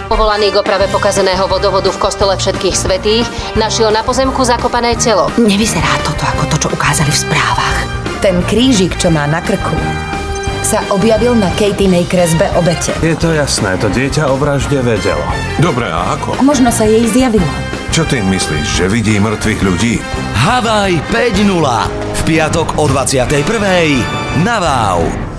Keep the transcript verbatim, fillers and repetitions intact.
Povolaný k oprave pokazeného vodovodu v kostole Všetkých svätých našiel na pozemku zakopané telo. Nevyzerá toto ako to, čo ukázali v správach. Ten krížik, čo má na krku, sa objavil na Katinej kresbe obete. Je to jasné, to dieťa o vražde vedelo. Dobre, a ako? Možno sa jej zjavilo. Čo tým myslíš, že vidí mŕtvych ľudí? Havaj päť nula v piatok o dvadsiatej prvej na Wow.